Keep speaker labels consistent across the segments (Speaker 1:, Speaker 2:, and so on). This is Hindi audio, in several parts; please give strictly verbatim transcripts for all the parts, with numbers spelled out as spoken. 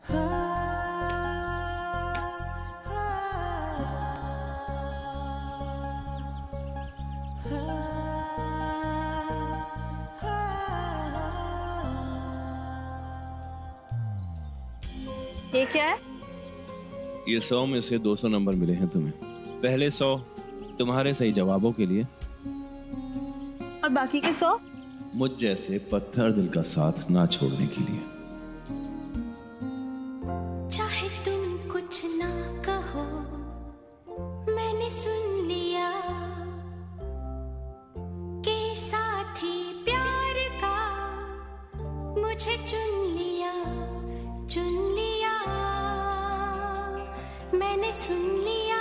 Speaker 1: ये क्या है?
Speaker 2: ये सौ में से दो सौ नंबर मिले हैं तुम्हें। पहले सौ तुम्हारे सही जवाबों के लिए
Speaker 1: और बाकी के सौ
Speaker 2: मुझ जैसे पत्थर दिल का साथ ना छोड़ने के लिए।
Speaker 3: चाहे तुम कुछ ना कहो, मैंने सुन लिया कि साथी प्यार का मुझे चुन लिया, चुन लिया, मैंने सुन लिया।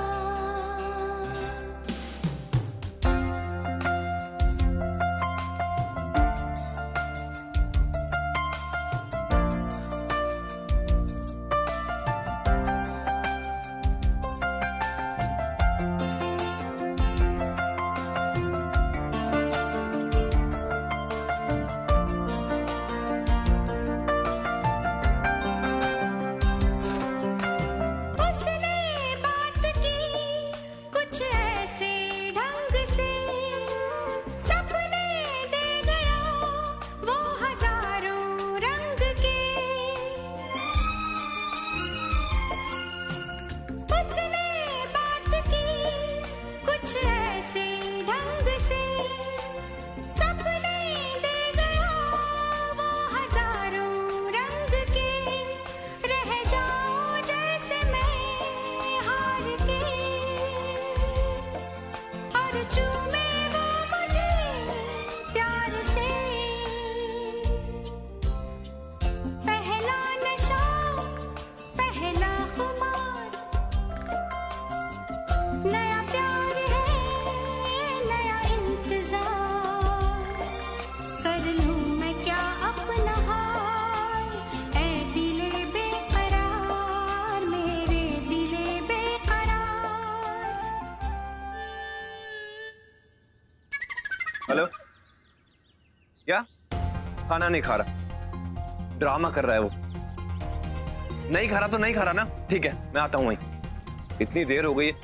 Speaker 4: हेलो, क्या खाना नहीं खा रहा? ड्रामा कर रहा है वो। नहीं खा रहा तो नहीं खा रहा ना, ठीक है मैं आता हूँ वहीं। इतनी देर हो गई है।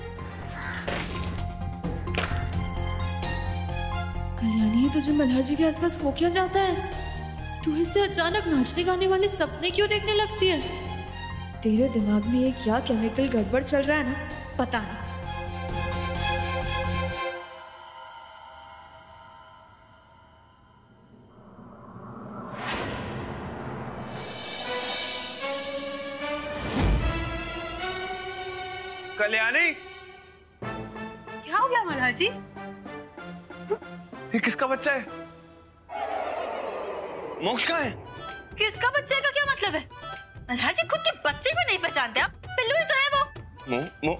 Speaker 5: कल्याणी, तुझे मल्हार जी के आसपास हो क्या जाता है? तू इससे अचानक नाचने गाने वाले सपने क्यों देखने लगती है? तेरे दिमाग में ये क्या केमिकल गड़बड़ चल रहा है ना, पता नहीं।
Speaker 4: कल्याणी,
Speaker 1: क्या हो गया मल्हार जी?
Speaker 4: ये किसका बच्चा है? मोक्ष का है?
Speaker 1: किसका बच्चे का क्या मतलब है? मल्हार जी खुद के बच्चे को नहीं पहचानते आप? पिल्लू ही तो है वो।
Speaker 4: मो, मो...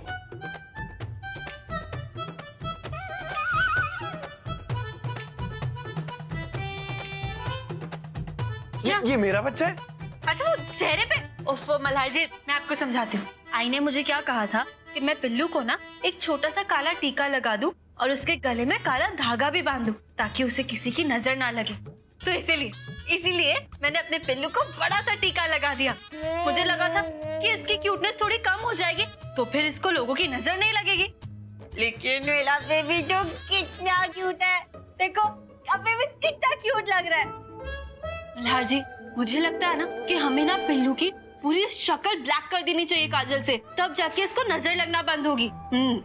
Speaker 4: ये, ये मेरा बच्चा है?
Speaker 1: अच्छा वो चेहरे पे। उफ मल्हार जी, मैं आपको समझाती हूँ। आई ने मुझे क्या कहा था कि मैं पिल्लू को ना एक छोटा सा काला टीका लगा दूं और उसके गले में काला धागा भी बांध दूं ताकि उसे किसी की नजर ना लगे। तो इसीलिए इसीलिए मैंने अपने पिल्लू को बड़ा सा टीका लगा दिया। मुझे लगा था कि इसकी क्यूटनेस थोड़ी कम हो जाएगी तो फिर इसको लोगों की नजर नहीं लगेगी। लेकिन मेरा बेबी तो कितना क्यूट है। देखो अभी भी कितना क्यूट लग रहा है। मल्हार जी, मुझे लगता है ना कि हमें ना पिल्लू की पूरी शक्ल ब्लैक कर देनी चाहिए काजल से, तब जाके इसको नजर लगना बंद होगी। हम्म।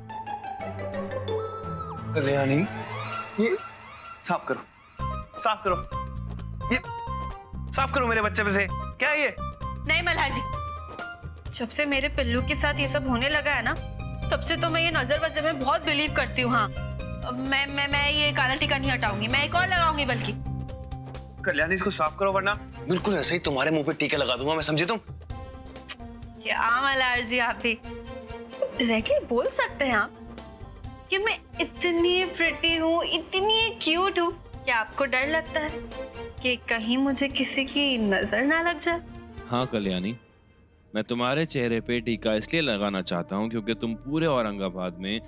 Speaker 4: कल्याणी, ये साफ करो, साफ करो, ये साफ करो मेरे बच्चे पे से। क्या है ये?
Speaker 1: नहीं मल्हार जी, जब से मेरे पिल्लू के साथ ये सब होने लगा है ना, तब से तो मैं ये नजर वजर में बहुत बिलीव करती हूँ। हाँ, मैं मैं मैं ये काला टीका नहीं हटाऊंगी, मैं एक और लगाऊंगी बल्कि।
Speaker 4: कल्याणी, इसको साफ करो वरना
Speaker 6: बिल्कुल ऐसे ही तुम्हारे मुंह पे टीका लगा दूंगा मैं, समझे तुम?
Speaker 1: क्या मल्हार जी, आप भी डायरेक्टली बोल सकते हैं आप कि मैं इतनी प्रिटी हूँ, इतनी क्यूट हूँ। क्या आपको डर लगता है कि कहीं मुझे किसी की नजर ना लग जाए?
Speaker 2: हाँ कल्याणी, मैं तुम्हारे चेहरे पे टीका इसलिए लगाना चाहता हूँ क्योंकि तुम पूरे औरंगाबाद में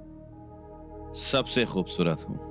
Speaker 2: सबसे खूबसूरत हो।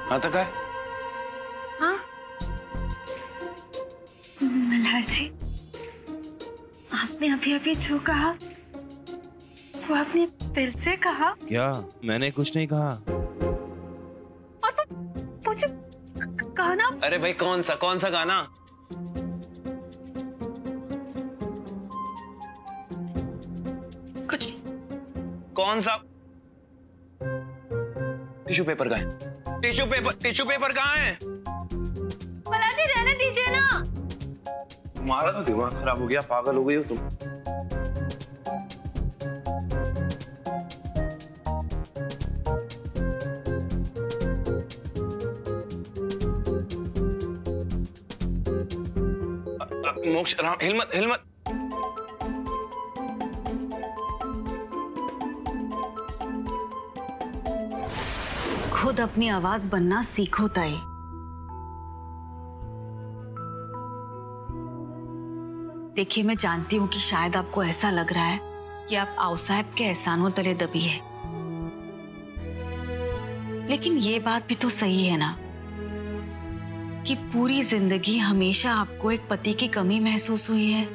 Speaker 6: हाँ तो क्या?
Speaker 1: हाँ मल्हार जी, आपने अभी अभी जो कहा वो आपने दिल से कहा?
Speaker 2: क्या? मैंने कुछ नहीं कहा।
Speaker 1: और वो वो जो गाना।
Speaker 6: अरे भाई कौन सा कौन सा गाना?
Speaker 1: कुछ नहीं।
Speaker 6: कौन सा? टिश्यू पेपर कहाँ है? टिश्यू पेपर टिश्यू पेपर कहाँ है?
Speaker 1: मल्हार जी रहने दीजिए ना।
Speaker 4: तुम्हारा तो दिमाग खराब हो गया, पागल हो गई हो तुम।
Speaker 6: मोक्ष राम हिल मत हिल मत।
Speaker 7: खुद अपनी आवाज बनना सीखो ताई। देखिए मैं जानती हूँ कि शायद आपको ऐसा लग रहा है कि आप आउसाहेब के एहसानों तले दबी है, लेकिन ये बात भी तो सही है ना कि पूरी जिंदगी हमेशा आपको एक पति की कमी महसूस हुई है।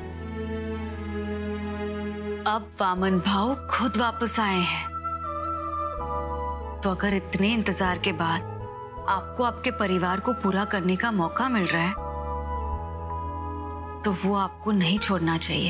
Speaker 7: अब वामन भाव खुद वापस आए हैं, तो अगर इतने इंतजार के बाद आपको आपके परिवार को पूरा करने का मौका मिल रहा है तो वो आपको नहीं छोड़ना चाहिए।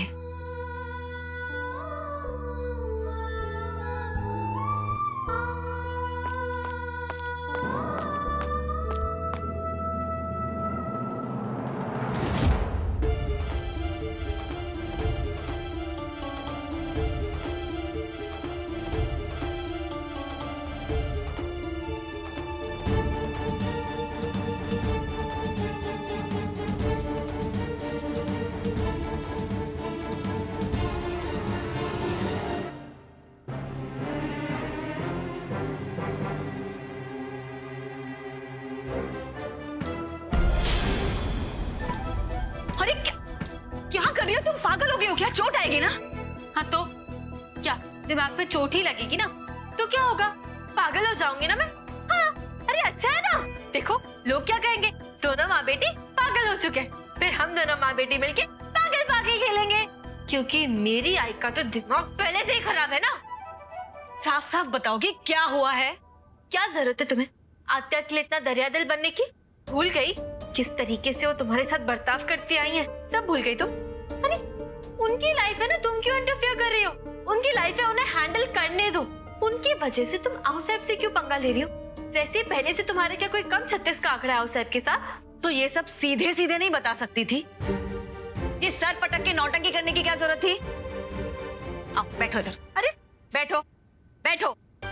Speaker 7: क्या चोट आएगी ना?
Speaker 1: हाँ तो क्या दिमाग पे चोट ही लगेगी ना तो क्या होगा? पागल हो जाऊंगी ना मैं? हाँ अरे अच्छा है ना। देखो लोग क्या कहेंगे, दोनों माँ बेटी पागल हो चुके हैं, फिर हम दोनों माँ बेटी मिलके पागल पागल खेलेंगे, क्योंकि मेरी आई का तो दिमाग पहले से ही खराब है ना।
Speaker 7: साफ साफ बताओगी क्या हुआ है?
Speaker 1: क्या जरूरत है तुम्हें आत्या के लिए इतना दरिया दिल बनने की? भूल गई किस तरीके से वो तुम्हारे साथ बर्ताव करती आई है? सब भूल गई तुम? अरे उनकी लाइफ है ना, तुम क्यों इंटरफेयर कर रही हो? उनकी लाइफ है, उन्हें हैंडल करने दो। उनकी वजह से तुम आउसाहेब से क्यों पंगा ले रही हो? वैसे पहले से तुम्हारे क्या कोई कम छत्तीस का आंकड़ा है आउसाहेब के साथ?
Speaker 7: तो ये सब सीधे सीधे नहीं बता सकती थी? ये सर पटक के नौटंकी करने की क्या जरूरत थी? आओ बैठो इधर।
Speaker 1: अरे
Speaker 7: बैठो बैठो।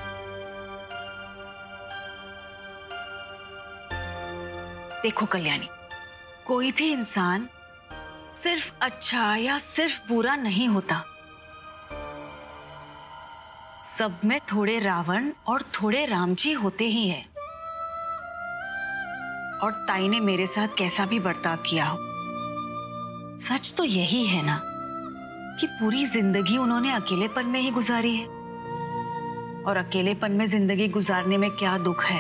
Speaker 7: देखो कल्याणी, कोई भी इंसान सिर्फ अच्छा या सिर्फ बुरा नहीं होता। सब में थोड़े रावण और थोड़े राम जी होते ही हैं। और ताई ने मेरे साथ कैसा भी बर्ताव किया हो, सच तो यही है ना कि पूरी जिंदगी उन्होंने अकेलेपन में ही गुजारी है। और अकेलेपन में जिंदगी गुजारने में क्या दुख है,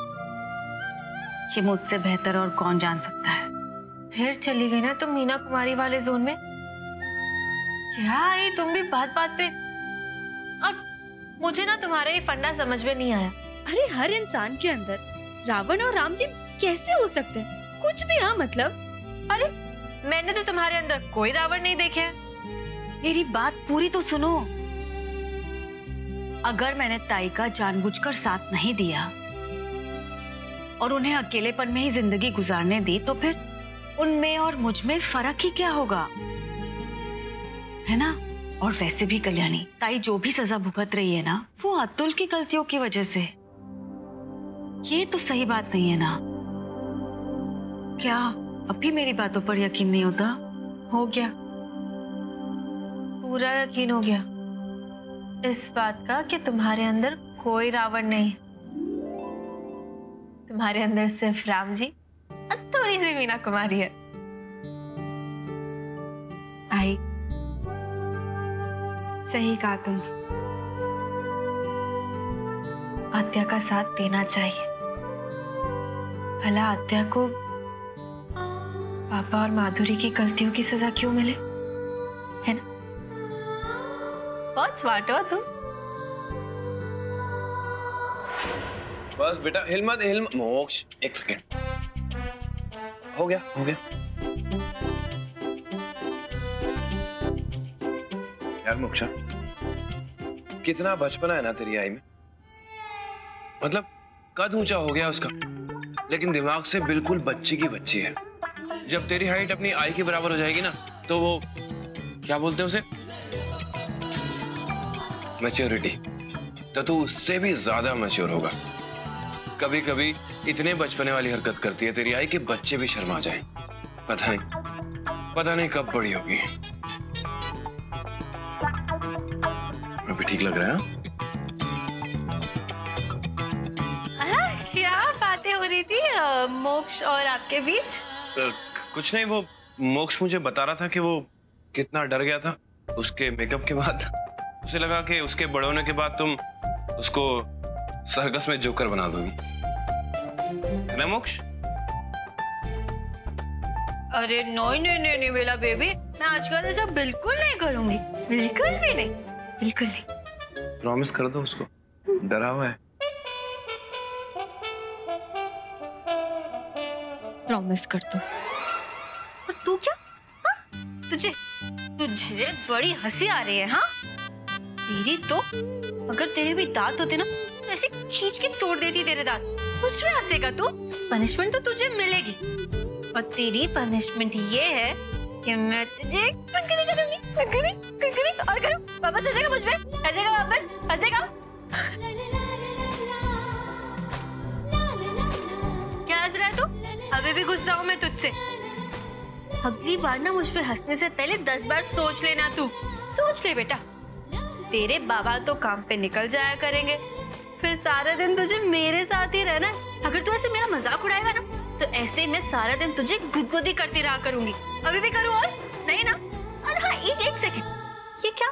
Speaker 7: ये मुझसे बेहतर और कौन जान सकता है।
Speaker 1: फिर चली गई ना तुम मीना कुमारी वाले जोन में। क्या आई तुम भी बात बात पे? और मुझे ना तुम्हारा ये फंडा समझ में नहीं आया।
Speaker 8: अरे हर इंसान के अंदर रावण और राम जी कैसे हो सकते हैं? कुछ भी। हाँ मतलब
Speaker 1: अरे मैंने तो तुम्हारे अंदर कोई रावण नहीं देखे हैं।
Speaker 7: मेरी बात पूरी तो सुनो। अगर मैंने ताई का जानबूझकर साथ नहीं दिया और उन्हें अकेलेपन में ही जिंदगी गुजारने दी, तो फिर उनमें और मुझ में फर्क ही क्या होगा, है ना? और वैसे भी कल्याणी, ताई जो भी सजा भुगत रही है ना, वो अतुल की गलतियों की वजह से। ये तो सही बात नहीं है ना? क्या अब भी मेरी बातों पर यकीन नहीं होता?
Speaker 1: हो गया, पूरा यकीन हो गया इस बात का कि तुम्हारे अंदर कोई रावण नहीं। तुम्हारे अंदर सिर्फ राम जी और थोड़ी सी मीना कुमारी है।
Speaker 5: आई सही कहा तुम।
Speaker 1: आत्या का साथ देना चाहिए, भला आद्या को पापा और माधुरी की गलतियों की सजा क्यों मिले, है ना? बहुत स्मार्ट हो तुम।
Speaker 4: बस बेटा हिल मत, हिल मत। मोक्ष एक सेकेंड, हो गया हो गया। यार मोक्षा, कितना बचपना है ना तेरी आई में। मतलब कद ऊंचा हो गया उसका, लेकिन दिमाग से बिल्कुल बच्ची की बच्ची है। जब तेरी हाइट अपनी आई के बराबर हो जाएगी ना, तो वो क्या बोलते हैं उसे, मैच्योरिटी, तो तू उससे भी ज्यादा मैच्योर होगा। कभी कभी इतने बचपने वाली हरकत करती है तेरी आई कि बच्चे भी शर्मा जाएं। पता नहीं पता नहीं कब बड़ी होगी। अभी ठीक लग रहा है?
Speaker 1: हाँ, क्या बातें हो रही थी अ, मोक्ष और आपके बीच?
Speaker 4: आ, कुछ नहीं, वो मोक्ष मुझे बता रहा था कि वो कितना डर गया था उसके मेकअप के बाद। उसे लगा कि उसके बड़े होने के बाद तुम उसको सर्कस में जोकर बना दोगी, है ना मोक्ष?
Speaker 1: अरे नहीं नहीं नहीं नहीं मेरा बेबी, मैं आजकल ऐसा बिल्कुल नहीं करूंगी, बिल्कुल भी नहीं, बिल्कुल नहीं।
Speaker 4: प्रॉमिस कर दो उसको, डरा हुआ है।
Speaker 5: प्रॉमिस कर दो।
Speaker 1: और तू क्या? हाँ? तुझे तुझे बड़ी हंसी आ रही है? हाँ तेरी तो, अगर तेरे भी दांत होते ना, तो ऐसे खींच के तोड़ देती तेरे दांत। उसमें हंसेगा तू? पनिशमेंट तो तुझे मिलेगी, और तेरी पनिशमेंट ये है कि मैं तुझे कंकड़ी करूंगी, कंकड़ी कंकड़ी और करूं। वापस हंसेगा मुझ पे, हंसेगा वापस, हंसेगा। क्या हंस रहा है तू? अभी भी गुस्सा हूं मैं तुझसे। अगली बार ना मुझ पे हंसने से पहले दस बार सोच लेना। तू सोच ले बेटा। तेरे बाबा तो काम पे निकल जाया करेंगे, फिर सारा दिन तुझे मेरे साथ ही रहना है। अगर तू ऐसे मेरा मजाक उड़ाएगा ना, तो ऐसे मैं सारा दिन तुझे गुदगुदी करती रहा करूंगी। अभी भी करूं? और नहीं ना? और हाँ, एक एक सेकंड, ये क्या?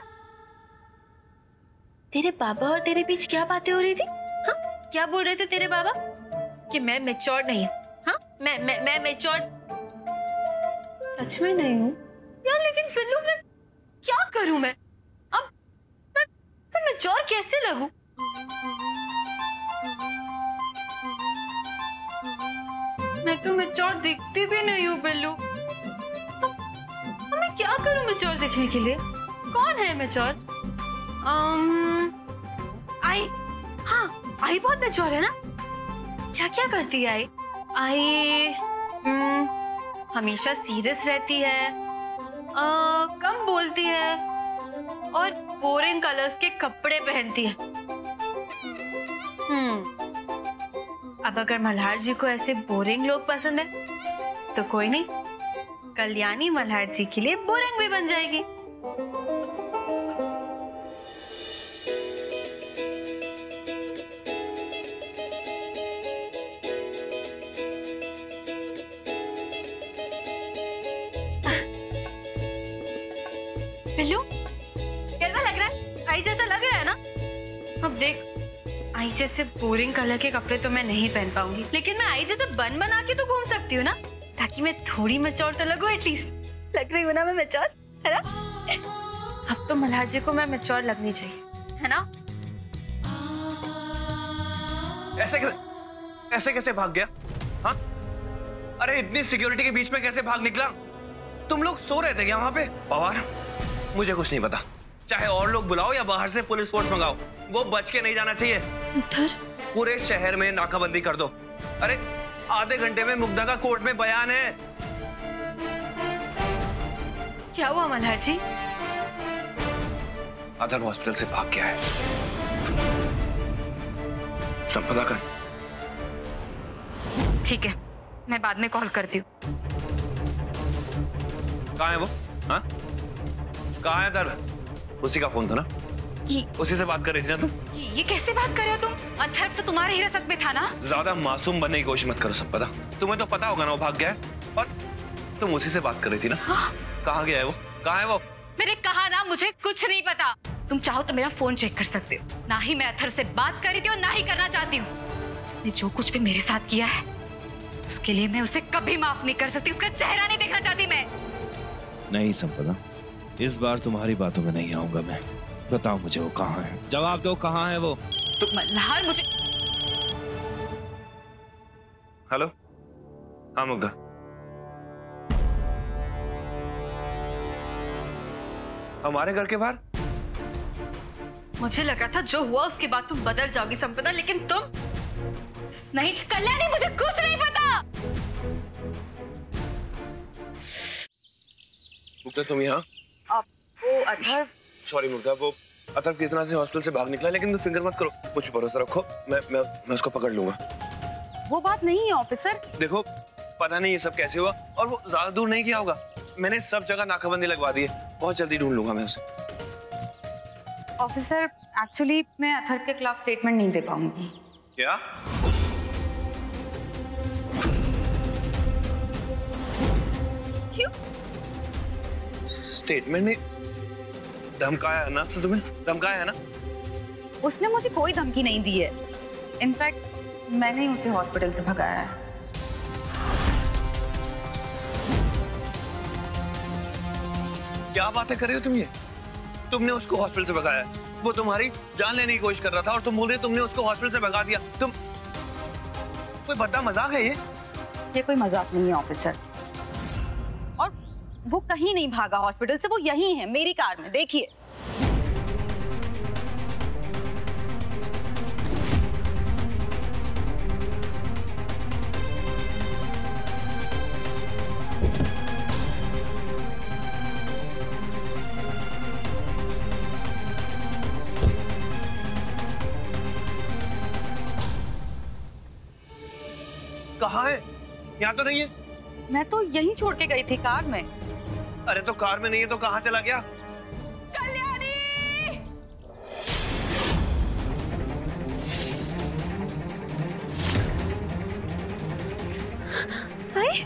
Speaker 1: तेरे बाबा और तेरे बीच क्या बातें हो रही थी? हाँ, क्या बोल रहे थे तेरे बाबा? कि मैं मैच्योर नहीं हूँ? हाँ, मैं मैं मैं मैच्योर सच में नहीं हूँ यार। लेकिन बिल्लू, मैं क्या करूं? मैं अब मैं, मैं मैच्योर कैसे लगूं? मैं तो मैच्योर दिखती भी नहीं हूँ बिल्लू। अब, अब मैं क्या करूं मैच्योर दिखने के लिए? कौन है मैच्योर? um, आई, हाँ आई बहुत मैच्योर है ना। क्या क्या करती है आई? आई um, हमेशा सीरियस रहती है, आ, कम बोलती है, और बोरिंग कलर्स के कपड़े पहनती है। हम्म अब अगर मल्हार जी को ऐसे बोरिंग लोग पसंद है, तो कोई नहीं, कल्याणी मल्हार जी के लिए बोरिंग भी बन जाएगी। बिल्लू, कैसा लग रहा है? आई जैसा लग रहा है ना? अब देख, आई जैसे बोरिंग कलर के कपड़े तो मैं नहीं पहन पाऊंगी, लेकिन मैं आई जैसे बन बना के तो घूम सकती हूँ ना, ताकि मैं थोड़ी मैच्योर तो लगूं। एटलीस्ट लग रही हूँ ना मैं मैच्योर, है ना? अब तो मल्हार जी को मैं मैच्योर लगनी चाहिए, है ना?
Speaker 4: ऐसे कैसे ऐसे कैसे भाग गया? हाँ, अरे इतनी सिक्योरिटी के बीच में कैसे भाग निकला? तुम लोग सो रहे थे क्या वहां पे? पवार, मुझे कुछ नहीं पता। चाहे और लोग बुलाओ या बाहर से पुलिस फोर्स मंगाओ, वो बच के नहीं जाना चाहिए।
Speaker 5: इधर
Speaker 4: पूरे शहर में नाकाबंदी कर दो। अरे आधे घंटे में मुग्धा का कोर्ट में बयान है।
Speaker 1: क्या हुआ मल्हार जी?
Speaker 4: अदर हॉस्पिटल से भाग गया है। सब पता कर।
Speaker 7: ठीक है, मैं बाद में कॉल करती हूँ।
Speaker 4: कहाँ है वो? हाँ, कहाँ है दर? उसी का फोन था ना?
Speaker 7: ये,
Speaker 4: उसी से बात कर रही थी ना तुम?
Speaker 7: ये, ये कैसे बात कर रहे हो तुम? अथर्व तो तुम्हारे हिरासत में था ना?
Speaker 4: ज्यादा मासूम बनने की कोशिश मत करो। सब पता, तुम्हें तो पता होगा ना वो भाग गया है, और तुम उसी से बात कर रही थी ना?
Speaker 7: हाँ?
Speaker 4: कहाँ गया है वो? कहाँ है वो?
Speaker 7: मैंने कहा ना, मुझे कुछ नहीं पता। तुम चाहो तो मेरा फोन चेक कर सकते हो। ना ही मैं अथर्व से बात कर रही थी और ना ही करना चाहती हूँ। उसने जो कुछ भी मेरे साथ किया है, उसके लिए मैं उसे कभी माफ नहीं कर सकती, उसका चेहरा नहीं देखना चाहती मैं।
Speaker 2: नहीं संपदा, इस बार तुम्हारी बातों में नहीं आऊंगा मैं। बताओ मुझे वो कहाँ है, जवाब दो, कहाँ है वो?
Speaker 7: तो मल्हार मुझे।
Speaker 4: हेलो, हाँ मुग्धा। हमारे घर के बाहर?
Speaker 1: मुझे लगा था जो हुआ उसके बाद तुम बदल जाओगी संपदा, लेकिन तुम
Speaker 7: नहीं कल्याणी, मुझे कुछ नहीं पता।
Speaker 4: मुग्धा तुम यहाँ?
Speaker 7: आप वो अथर्व।
Speaker 4: सॉरी मुग्धा, वो अथर्व किस तरह से हॉस्पिटल से भाग निकला, लेकिन तुम फिक्र मत करो, कुछ भरोसा रखो, मैं मैं मैं उसको पकड़ लूंगा।
Speaker 7: वो बात नहीं है ऑफिसर।
Speaker 4: देखो पता नहीं ये सब कैसे हुआ, और वो ज्यादा दूर नहीं किया होगा। मैंने सब जगह नाकाबंदी लगवा दी है, बहुत जल्दी ढूंढ लूंगा मैं उसे।
Speaker 7: ऑफिसर एक्चुअली मैं अथर्व के खिलाफ स्टेटमेंट नहीं दे पाऊंगी।
Speaker 4: क्या?
Speaker 1: क्यों?
Speaker 4: स्टेटमेंट नहीं? धमकाया है ना? तो तुम्हें धमकाया है ना?
Speaker 7: उसने मुझे कोई धमकी नहीं दी है, इनफैक्ट मैंने ही उसे हॉस्पिटल से भगाया है।
Speaker 4: क्या बातें कर रही हो तुम ये? तुमने उसको हॉस्पिटल से भगाया है? वो तुम्हारी जान लेने की कोशिश कर रहा था और तुम बोल रहे हो तुमने उसको हॉस्पिटल से भगा दिया? तुम कोई बड़ा मजाक है ये?
Speaker 7: ये कोई मजाक नहीं है ऑफिसर। और वो कहीं नहीं भागा हॉस्पिटल से, वो यहीं है मेरी कार में, देखिए।
Speaker 4: कहाँ है? यहाँ तो नहीं है।
Speaker 7: मैं तो यहीं छोड़ के गई थी कार में।
Speaker 4: अरे तो कार में नहीं है तो कहाँ चला गया?
Speaker 7: कल्याणी!
Speaker 1: भाई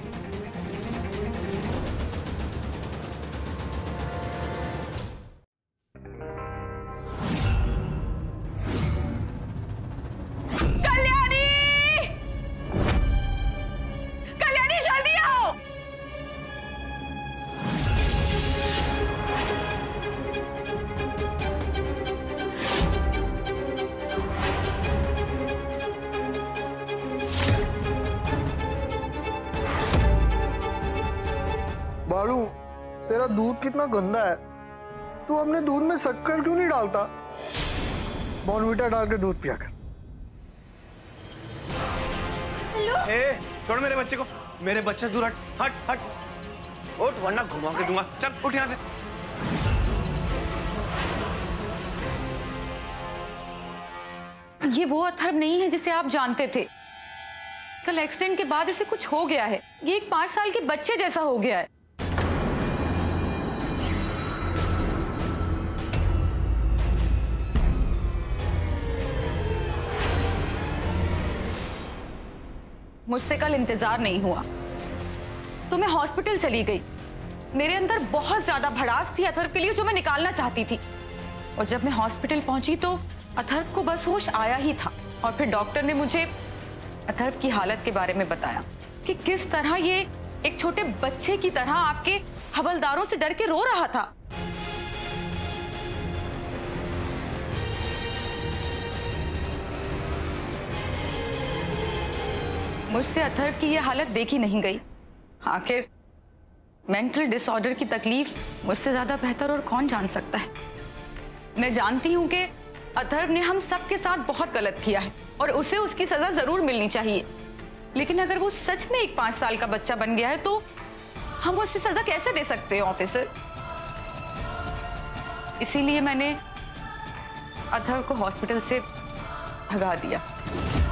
Speaker 9: बालू, तेरा दूध कितना गंदा है, तू अपने दूध में शक्कर क्यों नहीं डालता? बॉर्नवीटा डाल के दूध पिया कर।
Speaker 4: ए, छोड़ मेरे बच्चे को, मेरे बच्चे दूर हट, हट हट, उठ वरना घुमा के दूंगा। चल उठ यहाँ से।
Speaker 7: ये वो अथर्व नहीं है जिसे आप जानते थे। कल एक्सीडेंट के बाद इसे कुछ हो गया है, ये एक पांच साल के बच्चे जैसा हो गया है। मुझसे कल इंतजार नहीं हुआ तो मैं हॉस्पिटल चली गई। मेरे अंदर बहुत ज्यादा भड़ास थी अथर्व के लिए जो मैं निकालना चाहती थी। और जब मैं हॉस्पिटल पहुंची तो अथर्व को बस होश आया ही था। और फिर डॉक्टर ने मुझे अथर्व की हालत के बारे में बताया कि किस तरह ये एक छोटे बच्चे की तरह आपके हवलदारों से डर के रो रहा था। मुझसे अथर्व की यह हालत देखी नहीं गई। आखिर मेंटल डिसऑर्डर की तकलीफ मुझसे ज्यादा बेहतर और कौन जान सकता है। मैं जानती हूं कि अथर्व ने हम सबके साथ बहुत गलत किया है और उसे उसकी सजा जरूर मिलनी चाहिए। लेकिन अगर वो सच में एक पांच साल का बच्चा बन गया है तो हम उससे सजा कैसे दे सकते हैं ऑफिसर? इसीलिए मैंने अथर्व को हॉस्पिटल से भगा दिया।